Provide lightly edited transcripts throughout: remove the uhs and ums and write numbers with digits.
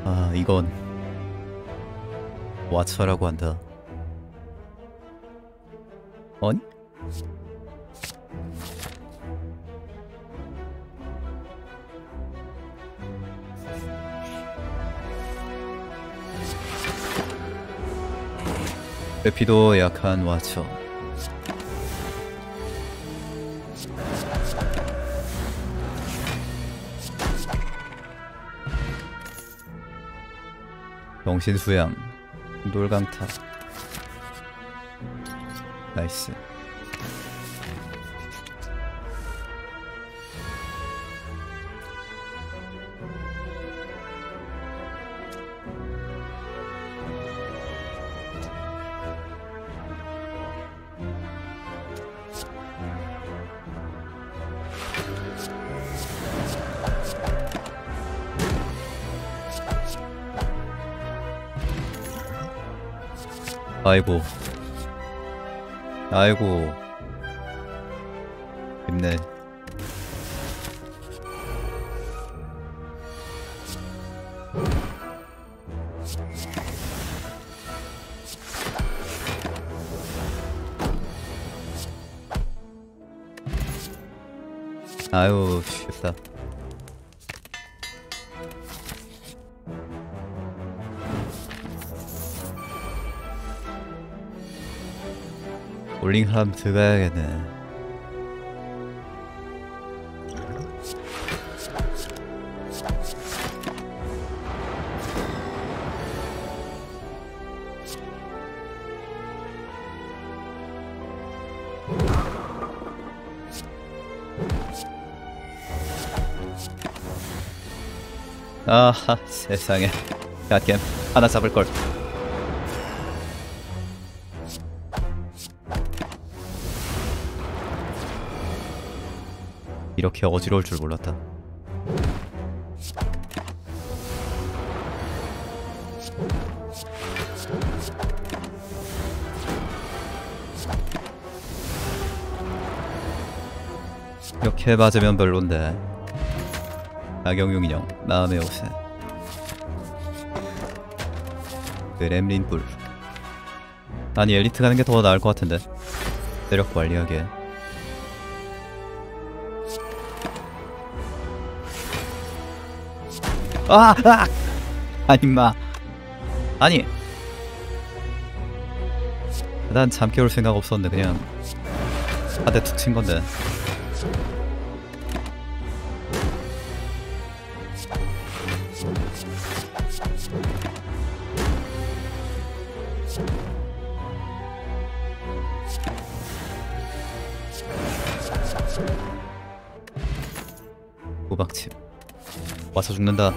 아, 이건 와처라고 한다. 아니? 회피도 약한 와처. 정신수양 돌강타. 나이스. 아이고 아이고 힘내. 아유 쉽다. 올링함 들어가야겠네. 아하 세상에. 갓겜 하나 잡을걸. 이렇게 어지러울 줄 몰랐다. 이렇게 맞으면 별론데. 악영용 인형 마음의 옷에 그렘린 뿔. 아니 엘리트 가는 게 더 나을 것 같은데. 세력 관리하게. 아! 아니 임마. 아니 난 잠 깨울 생각 없었는데 그냥 한 대 툭 친 건데. 호박칩 와서 죽는다.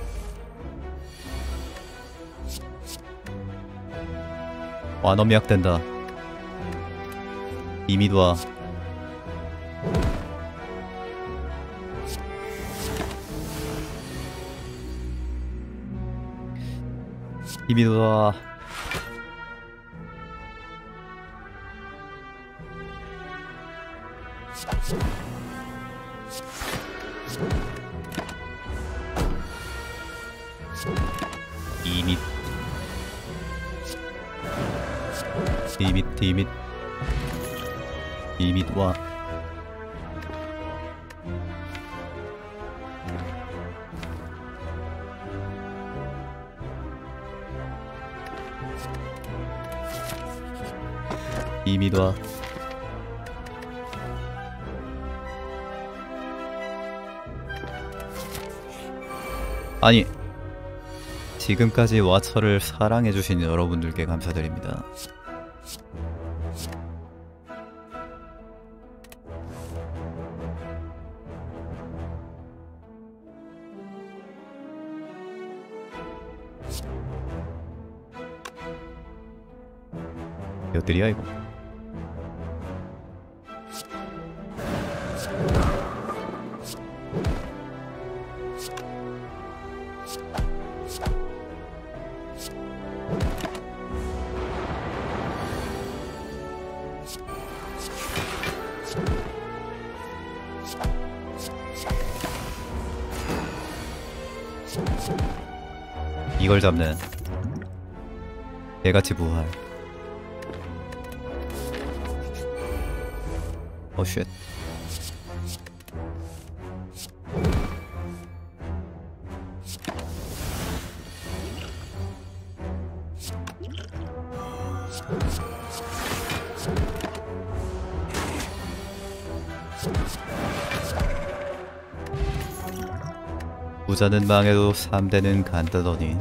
완엄약 된다. 이미도 와. 이미도 와. 이밋 이밋 이밋 이밋 와. 이밋 와. 아니 지금까지 와처를 사랑해주신 여러분들께 감사드립니다. 몇들이야 이거. 이걸 잡는 개같이 부활. 쉣. 부자는 망해도 3대는 간다더니.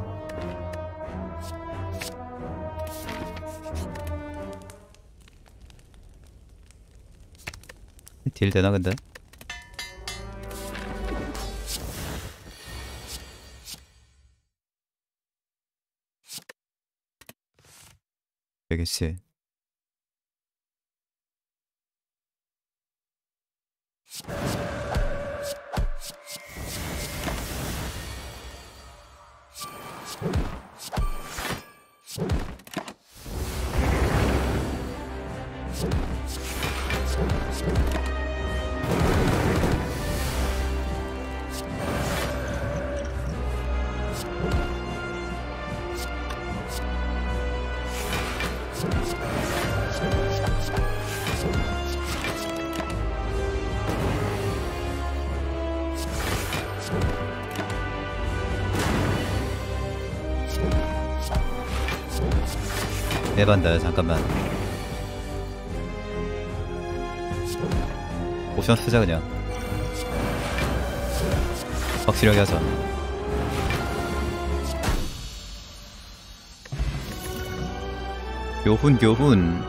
딜 되나 근데? 되겠지. 에반다. 잠깐만. 포션 쓰자 그냥. 확실하게 하자. 교훈.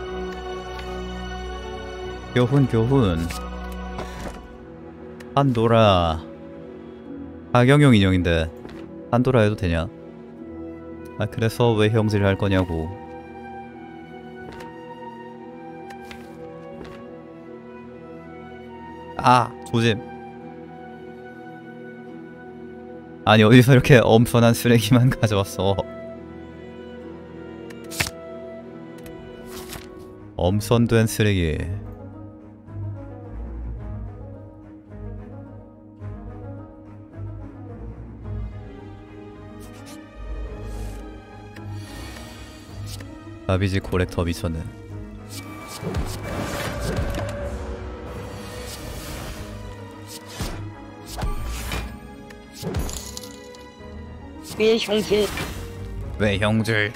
판도라. 하경용 인형인데 판도라 해도 되냐? 아 그래서 왜 형질 할 거냐고. 아 조짐. 아니 어디서 이렇게 엄선한 쓰레기만 가져왔어. 엄선된 쓰레기. 가비지 코렉터 미쳤네. 왜 형질?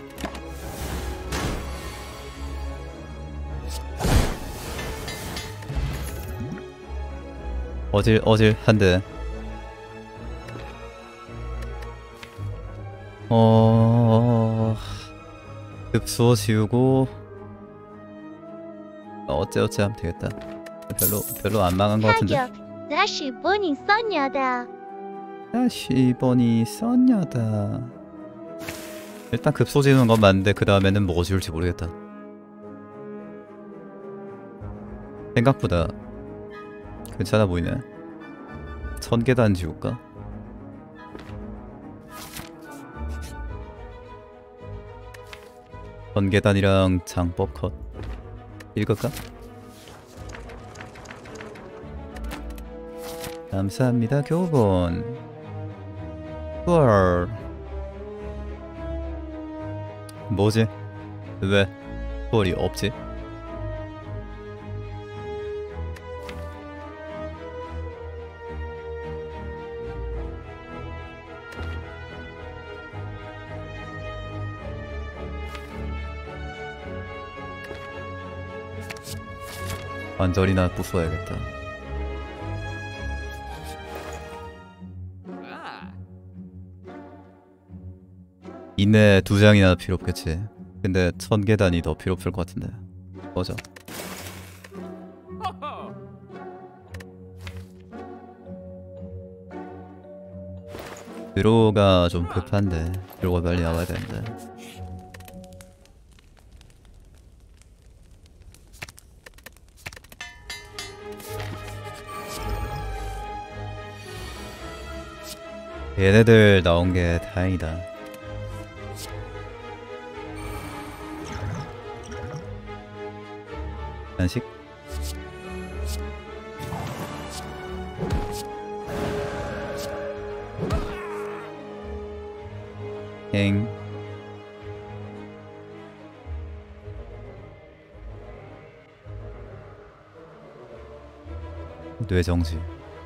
어질 한데. 급소 지우고 어째 하면 되겠다. 별로 안 망한 것 같은데. 다시 보니 써냐다. 일단 급소 지우는 건 맞는데 그 다음에는 뭐 지울지 모르겠다. 생각보다 괜찮아 보이네. 1000계단 지울까? 전계단이랑 장법 컷 읽을까? 감사합니다 교본. 헐 뭐지? 왜 헐이 없지? 관절이나 부숴야겠다. 이내 2장이나 필요 없겠지. 근데 1000계단이 더 필요 없을 것 같은데. 꺼져. 드로우가 좀 급한데. 드로우가 빨리 나와야 되는데. 얘네들 나온 게 다행이다. 간식? 행. 뇌정지.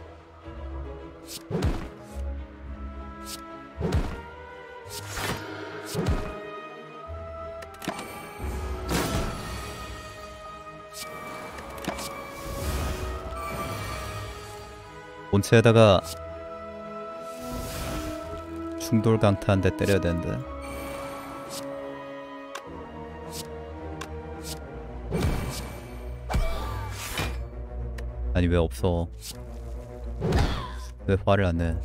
본체에다가 충돌 강타 한 대 때려야 되는데. 아니 왜 없어? 왜 화를 안 내?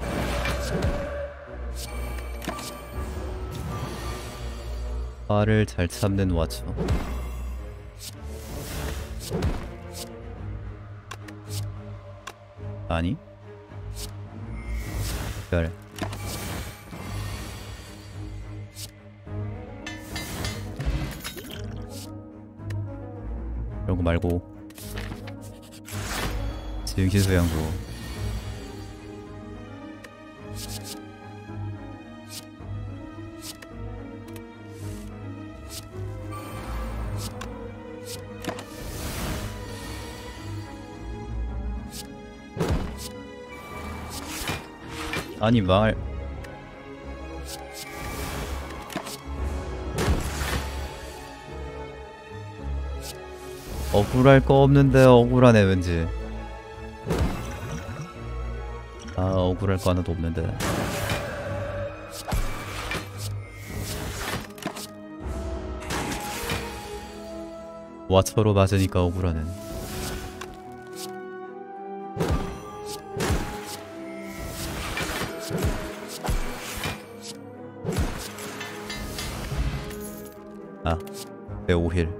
화를 잘 참는 와초. 아니? 별. 이런 거 말고 증시수양도. 아니 말. 억울할 거 없는데 억울하네 왠지. 아 억울할 거 하나도 없는데. 와처로 맞으니까 억울하네. 아, 내 오힐.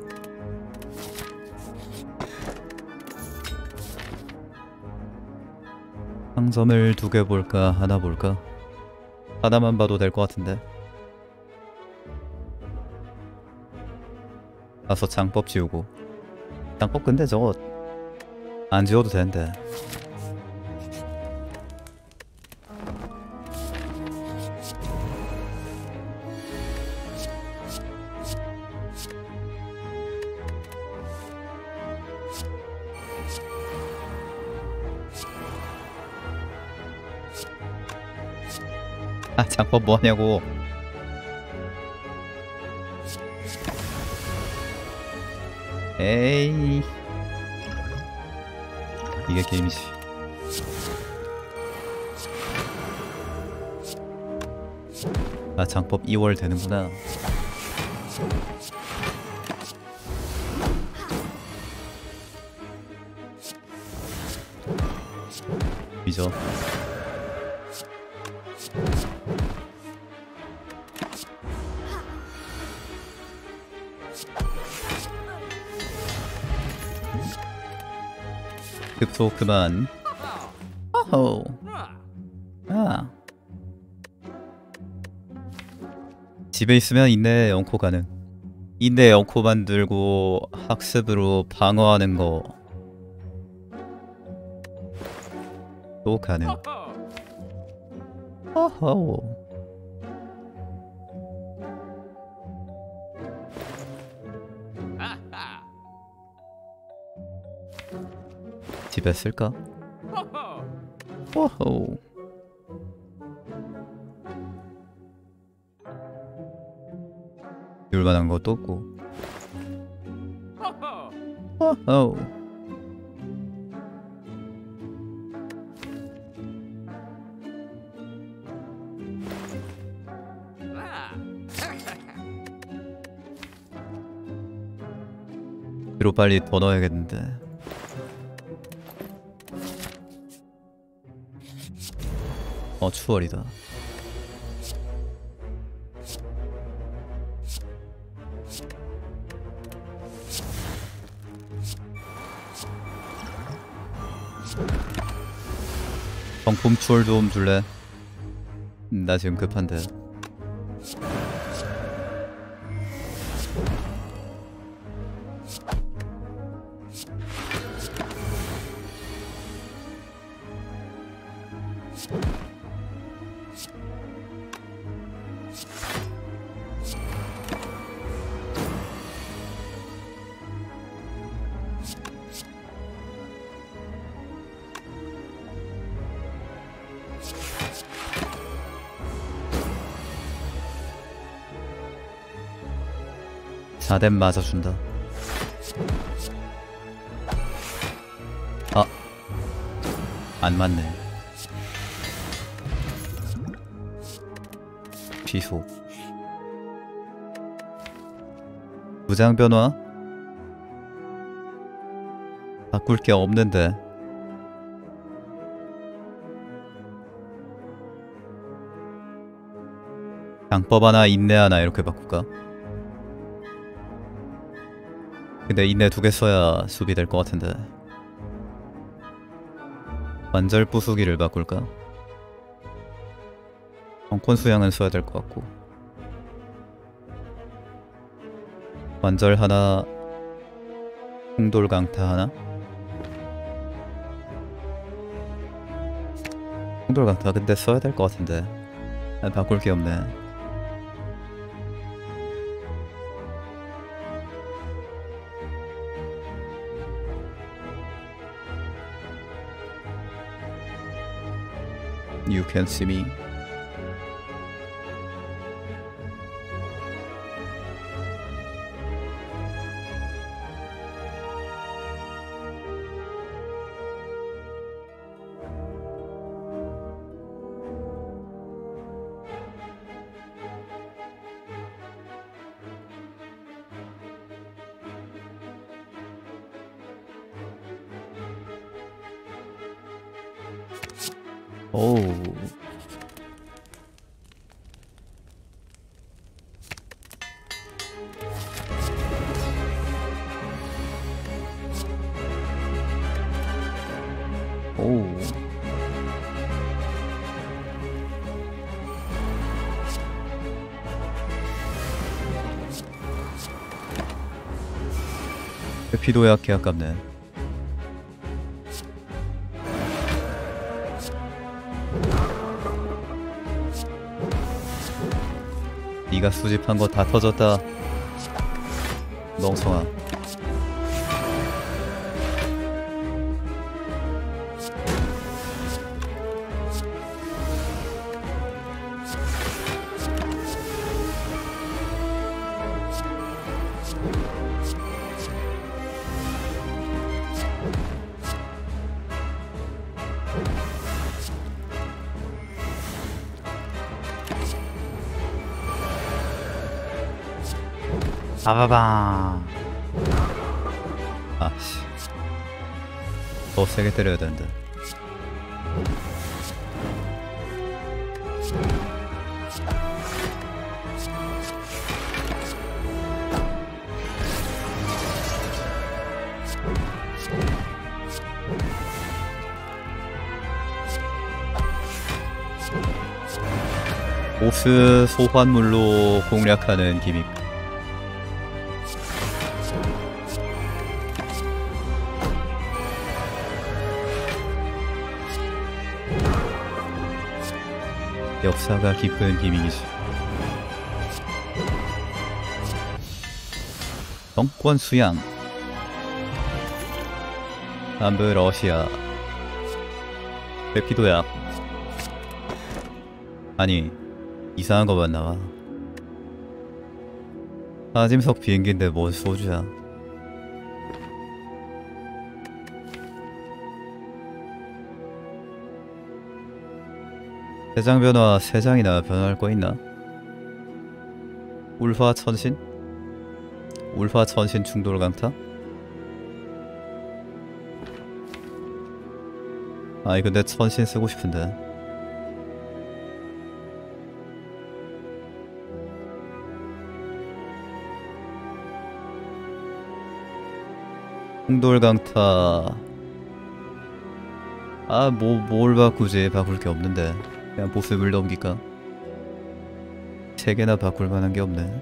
상점을 2개 볼까? 하나 볼까? 하나만 봐도 될 것 같은데. 가서 장법 지우고. 장법 근데 저거 안 지워도 되는데. 아 장법 뭐하냐고. 에이 이게 게임이지. 아 장법 2월 되는구나. 잊어. 급소 그만. 어허. 아. 집에 있으면 인내 영코 가능. 인내 영코 만들고 학습으로 방어하는 거 또 가능. 어허. 집에 쓸까? 오호. 줄만한 것도 없고. 오호. 뒤로 빨리 더 넣어야겠는데. 추월이다. 정품 추월 도움 줄래? 나 지금 급한데. 4댐 맞아준다. 아, 안 맞네. 취소. 무장 변화? 바꿀 게 없는데. 장법 하나, 인내 하나 이렇게 바꿀까? 근데 인내 2개 써야 수비 될 것 같은데. 관절 부수기를 바꿀까? 정권 수양은 써야 될 것 같고. 관절 하나, 충돌 강타 하나? 충돌 강타 근데 써야 될 것 같은데. 바꿀 게 없네. You can see me. 오우. 오우. 피도 약해 아깝네. 네가 수집한 거 다 터졌다. 멍청아. 아바방. 아씨. 더 세게 때려야 되는데. 보스 소환물로 공략하는 기믹. 역사가 깊은 기믹이지. 정권 수양. 남부 러시아. 페피도약. 아니 이상한 거만 나와. 하짐석 비행기인데 뭔 소주야. 세장 변화 3장이나 변화할 거 있나? 울화 천신? 울화 천신 충돌 강타? 아이 근데 천신 쓰고 싶은데. 충돌 강타. 아 뭘 바꾸지. 바꿀 게 없는데. 그냥 보습을 넘길까? 3개나 바꿀 만한 게 없네.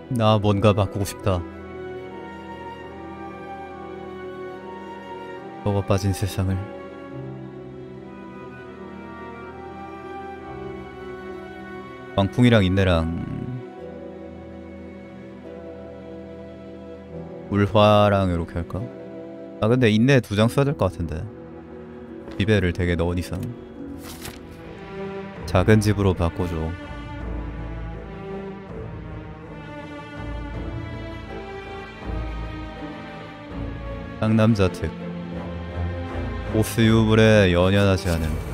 나 뭔가 바꾸고 싶다. 먹어 빠진 세상을. 광풍이랑 인내랑 울화랑 이렇게 할까? 아 근데 인내 2장 써야 될 것 같은데. 비배를 되게 넣은 이상 작은 집으로 바꿔줘. 상남자 특 보스 유물에 연연하지 않음.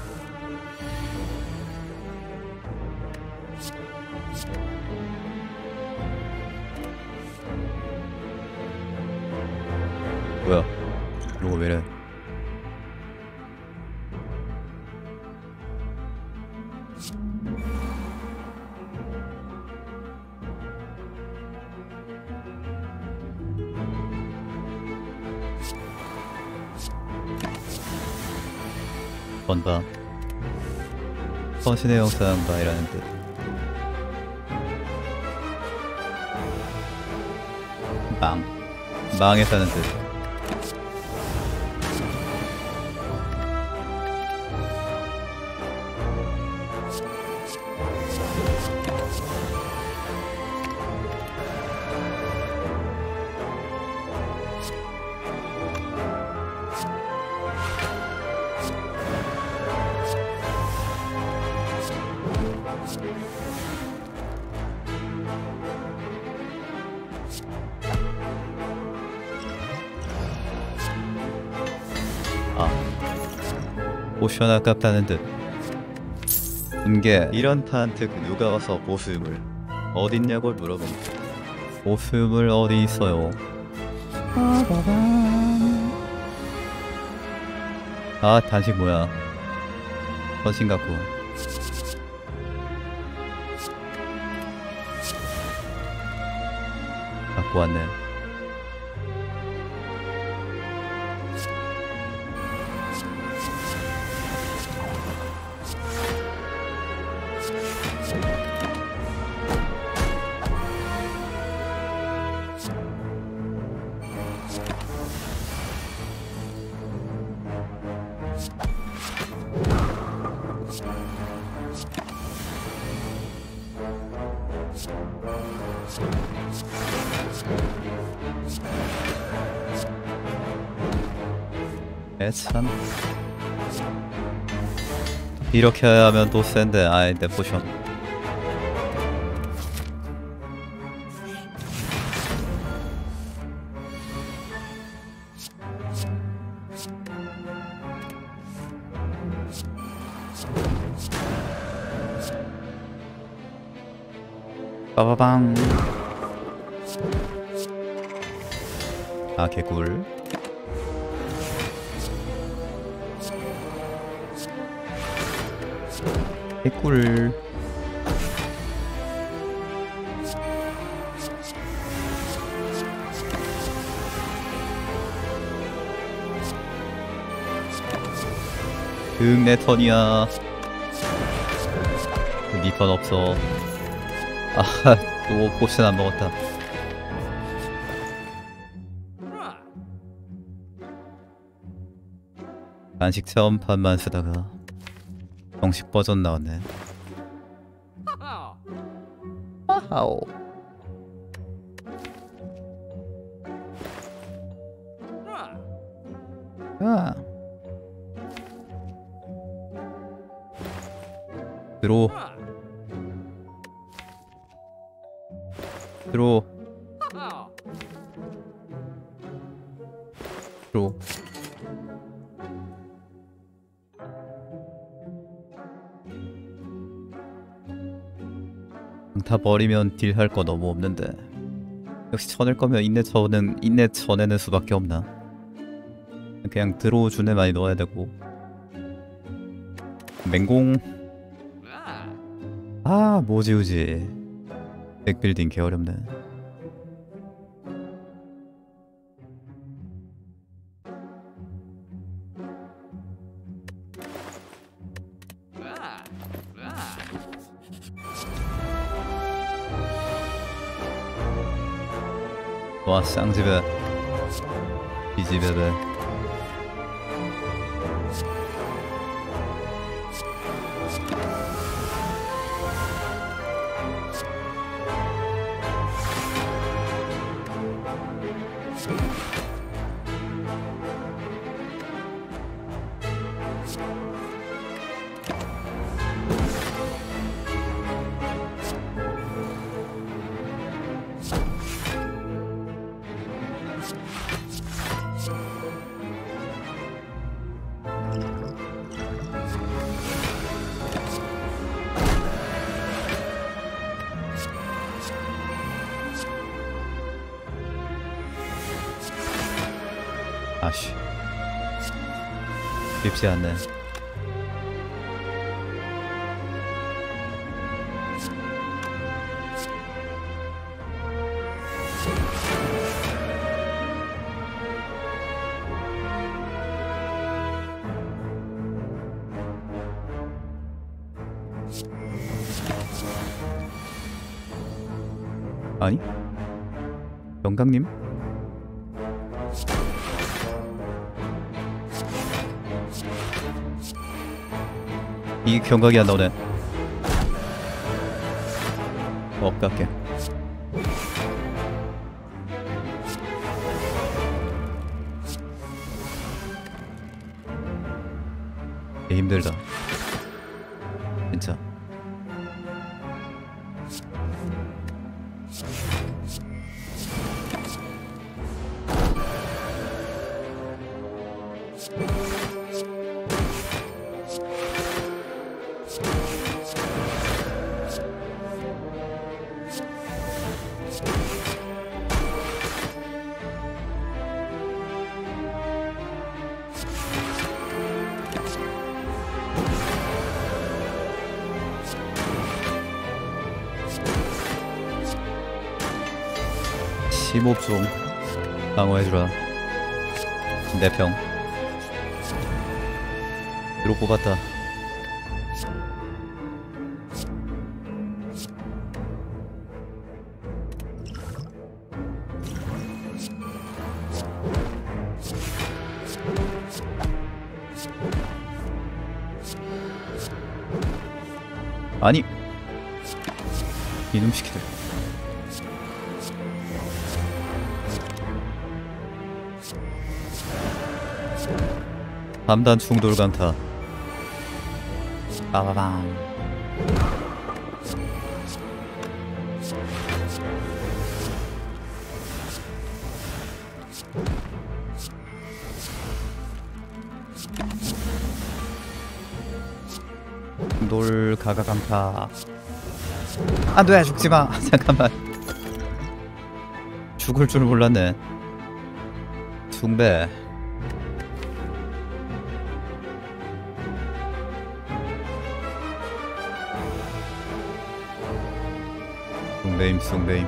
뭐야 이러고 왜래. 번다 서신의 영상 바이라는 뜻. 망에 사는 뜻. 포션 아깝다는 듯. 분개 이런 판특 누가 와서 보수유물 어딨냐고 물어봄. 보수유물 어디 있어요? 아 단식 뭐야. 헌신 갖고 왔네. 참 이렇게 하면 또 센데. 아이 내 포션 빠바방. 아 개꿀. 개꿀. 내 턴이야. 니 턴 없어. 아, 또 포션 안 먹었다. 간식 체험판만 쓰다가 정식 버전 나왔네. 아하오. 아. 들어. 들어. 들어. 다 버리면 딜할 거 너무 없는데. 역시 쳐낼 거면 인내 쳐내는 수밖에 없나. 그냥 들어주네 많이 넣어야 되고. 맹공. 아 뭐지우지. 백빌딩 개어렵네. 와 쌍집에 이 집에배. 아씨 쉽지 않네. 아니? 영강님? 이게 경각이 안 나오네. 깎게. 힘들다 진짜. 심호흡 좀 방어해주라. 내 평 뒤로 뽑았다. 아니 이놈 시키들. 함단 충돌 강타. 빠바방. 충돌 가가 강타. 안돼 죽지마. 잠깐만. 죽을 줄 몰랐네. 숭배. 숭배임 숭배임.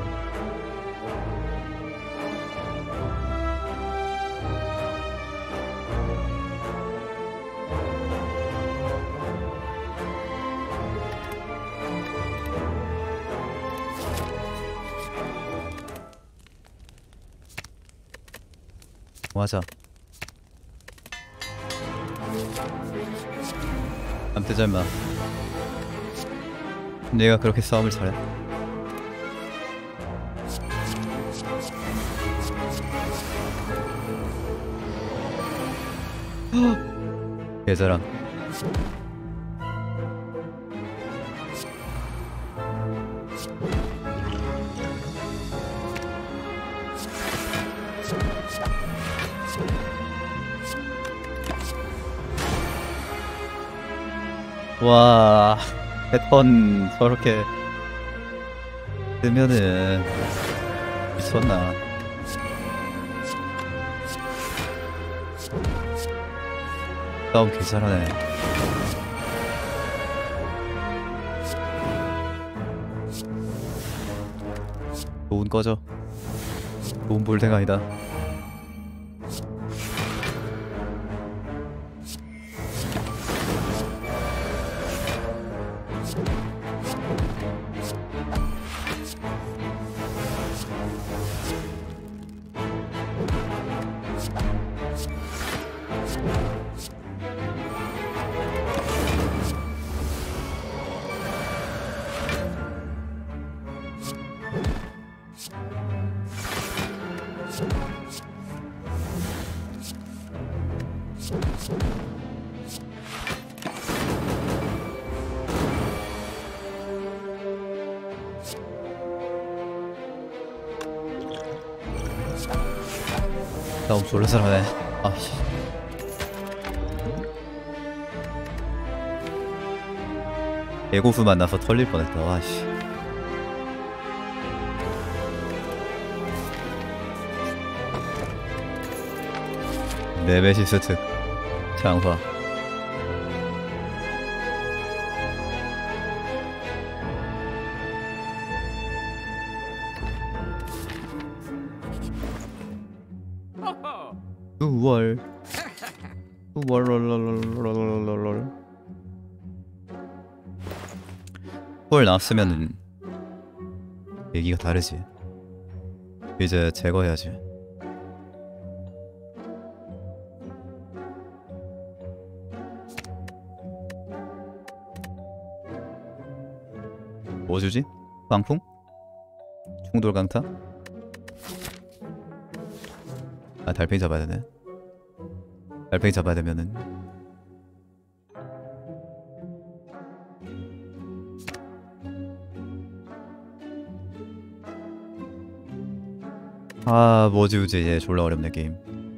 맞아. 안 뜨자 임마. 내가 그렇게 싸움을 잘해? 개자랑. 와 패턴 저렇게 뜨면은 미쳤나. 싸움 개잘하네. 좋은 꺼져. 좋은 볼대가 아니다. 싸움 졸라 잘하네. 아씨. 개고수 만나서 털릴 뻔했다. 와씨. 네메시스 특 장화. 우월 롤롤롤롤롤롤. 9월 나왔으면은 얘기가 다르지. 이제 제거해야지. 뭐 주지? 광풍? 충돌 강타? 아, 달팽이 잡아야 되네. 달팽이 잡아야 되면은 아, 뭐지 우지. 얘 졸라 어렵네 게임.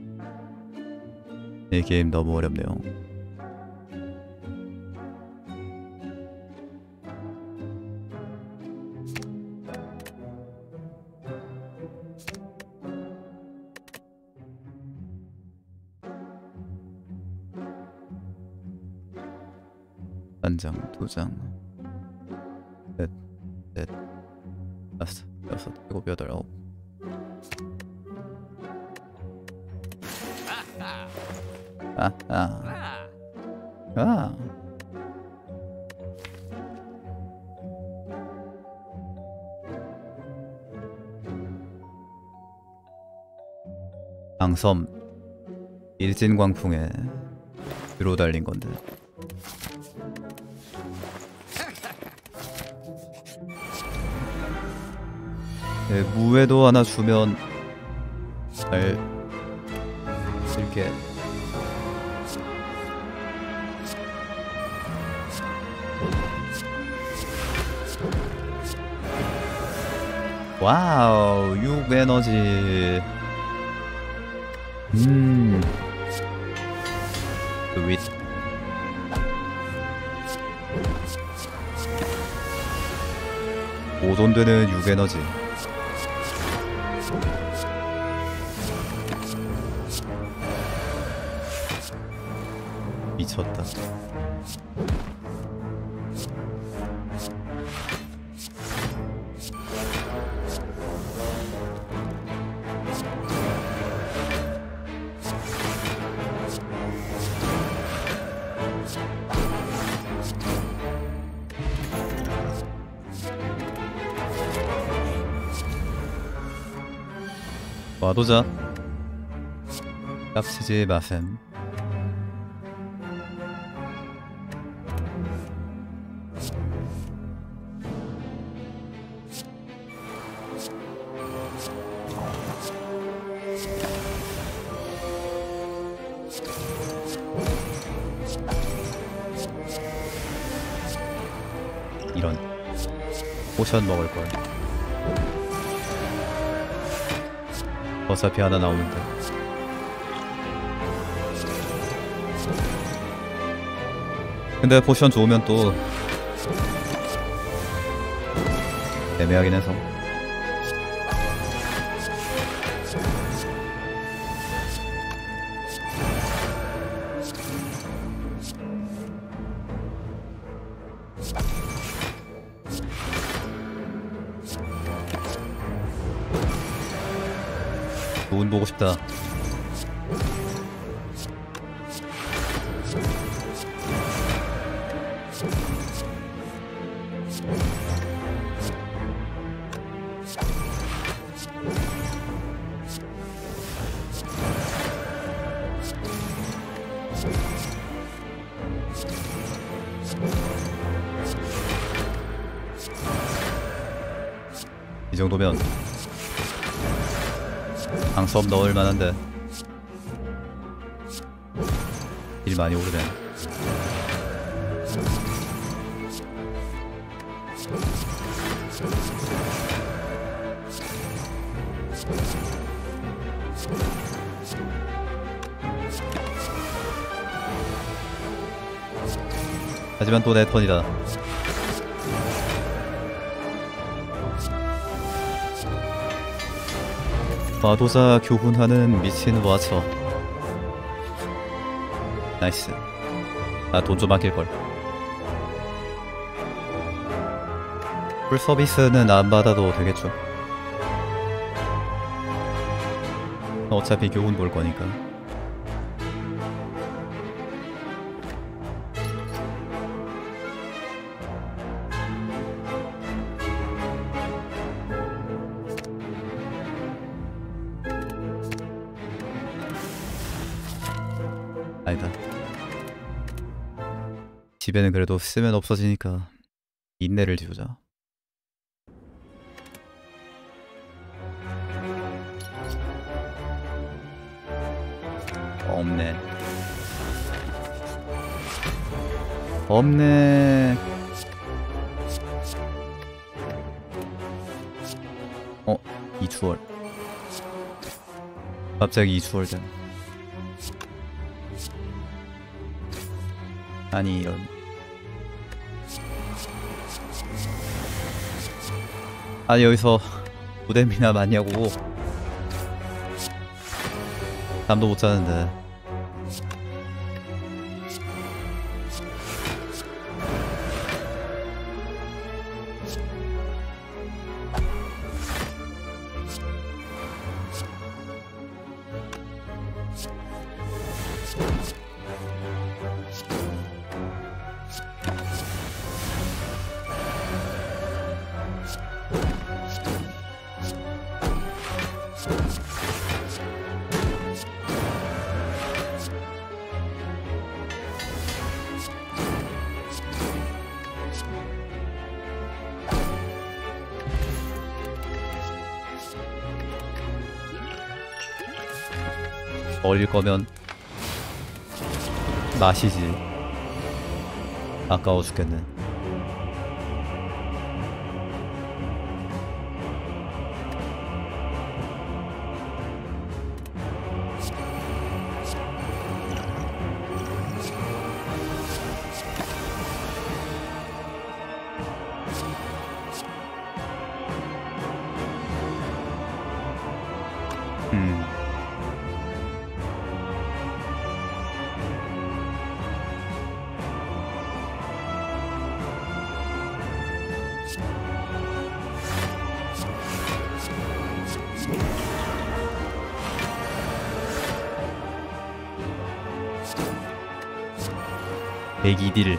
이 게임 너무 어렵네요. 한 장, 두 장, 넷, 넷, 다섯, 여섯, 일곱, 여덟, 아홉. 아. 방섬 일진광풍에 뒤로 달린 건데. 네, 무에도 하나 주면 잘 쓸게. 와우, 6 에너지. 스윗. 오존되는 6 에너지. 미쳤다. 와도자. 깝치지 마셈. 이런 포션 먹을걸. 어차피 하나 나오는데. 근데 포션 좋으면 또 애매하긴 해서. 운 보고 싶다. 이 정도면 방수업 넣을 만한데. 딜이 많이 오르네. 하지만 또 내 턴이다. 마도사 교훈하는 미친 와처. 나이스. 나 돈 좀 아낄걸. 풀 서비스는 안 받아도 되겠죠. 어차피 교훈 볼 거니까. 아니다. 집에는 그래도 쓰면 없어지니까 인내를 지우자. 없네. 없네. 이추월. 갑자기 이추월 된. 아니 이런. 아니 여기서 무대미나 많냐고. 잠도 못 자는데. 얼릴 거면 마시지. 아까워 죽겠네. 백이딜.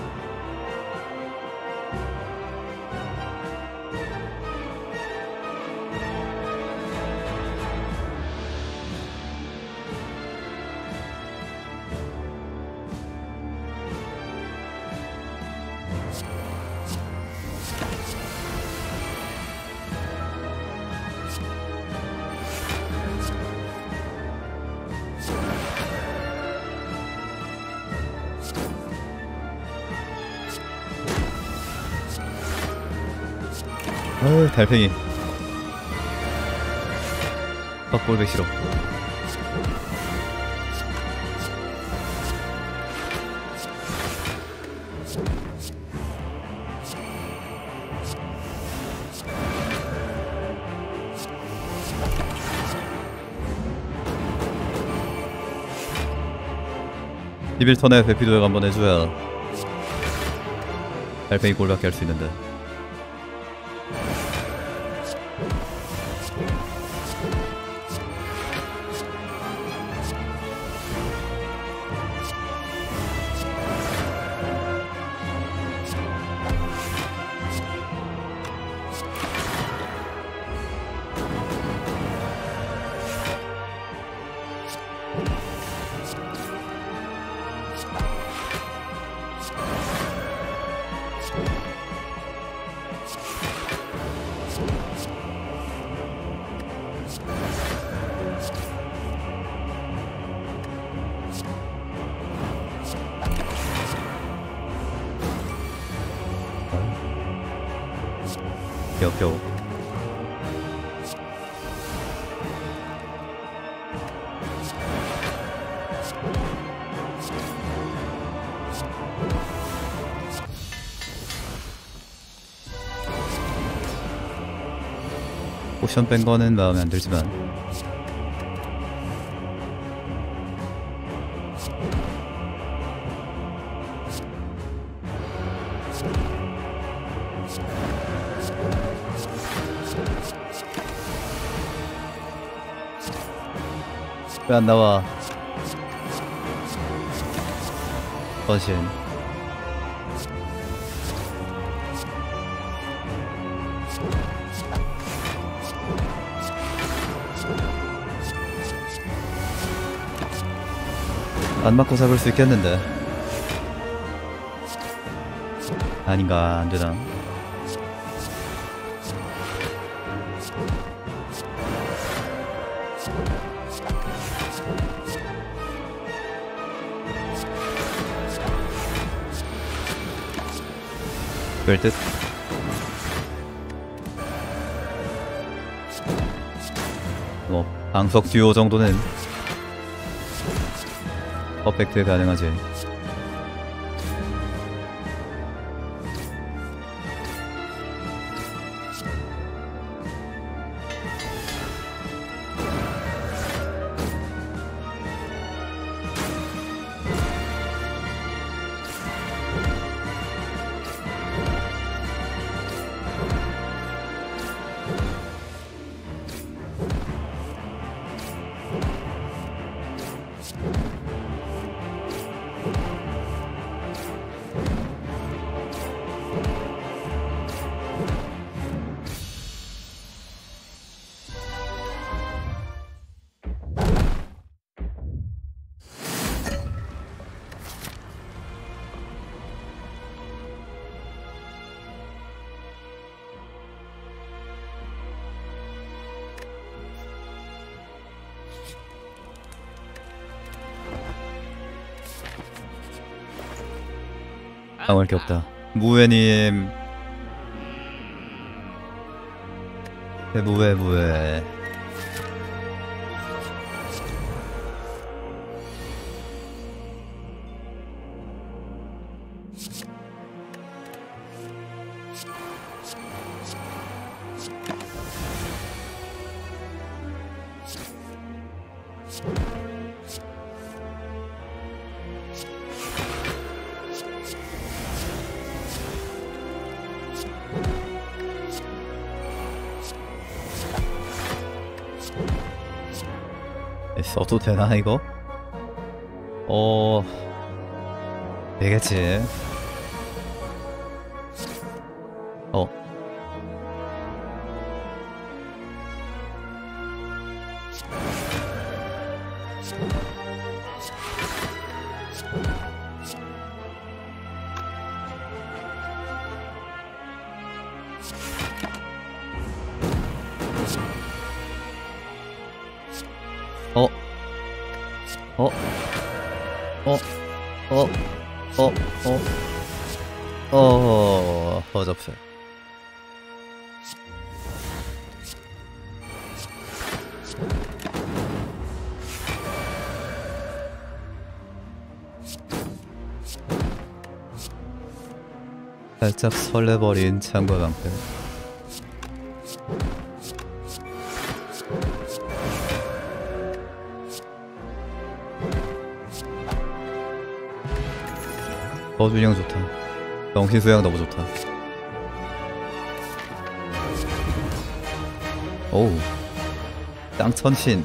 어휴 달팽이. 꼴백 싫어. (11턴에) 배피도약 한번 해줘야 달팽이 꼴밖에 할 수 있는데. 겨우. 포션 뺀 거는 마음에 안 들지만 왜 안 나와? 번신. 안 맞고 잡을 수 있겠는데. 아닌가, 안 되나? 그럴 듯. 뭐 방석 듀오 정도는 퍼펙트 가능하지. 당할 게 없다. 무회님. 무회. 써도 되나 이거? 되겠지. 허접해. 살짝 설레버린 창과 방패. 거준형 좋다. 정신수양 너무 좋다. 오우, 땅천신.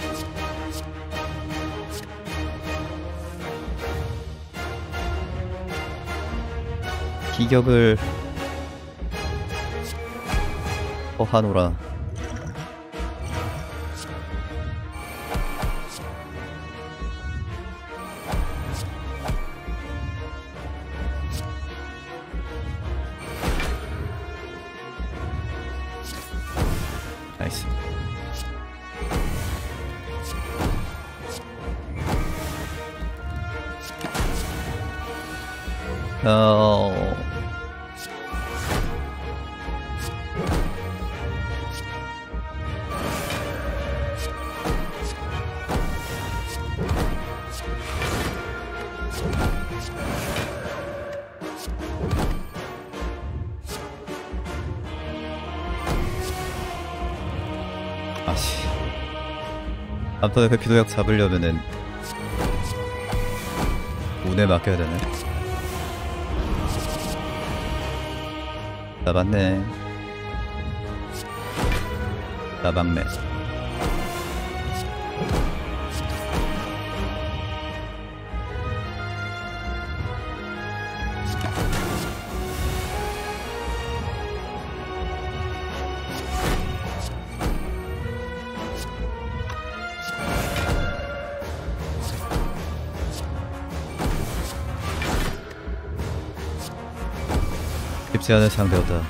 기격을 허하노라. 나이스. 아씨. 암턴에 회피도약 잡으려면은 운에 맡겨야 되네. 잡았네. 나박네. 쉽지 않은 상대였다.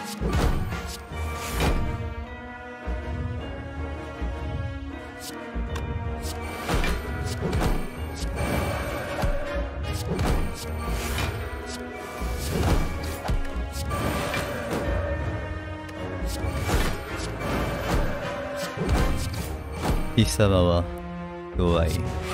비사마와 요아이.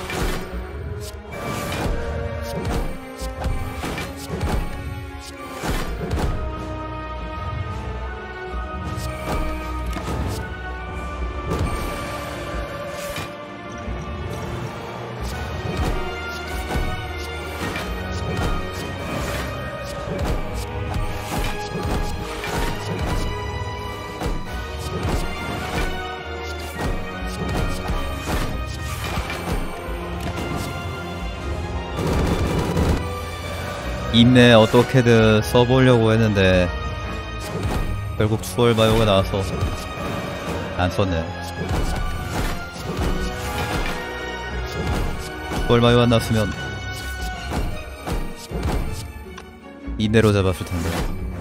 인내 어떻게든 써보려고 했는데 결국 추월 마요가 나와서 안 썼네. 추월 마요 안 나왔으면 인내로 잡았을 텐데.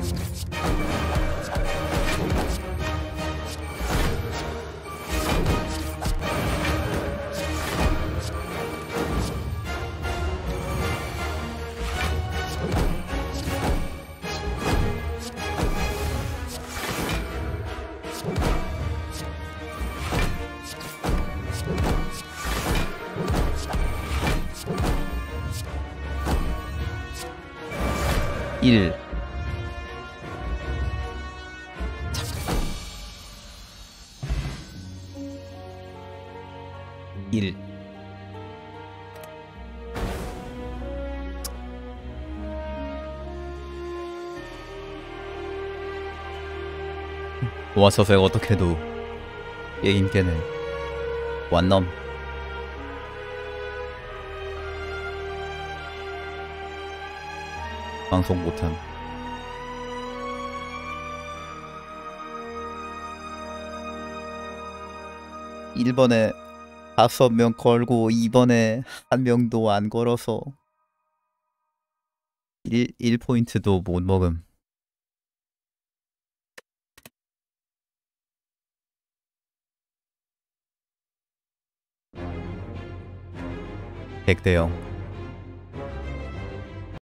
일. 일. 와서서 어떻게도 게임 깨네. 완넘. 방송 못함. (1번에) 5명 걸고 2번에 1명도 안 걸어서 1포인트도 못 먹음. (100대 0)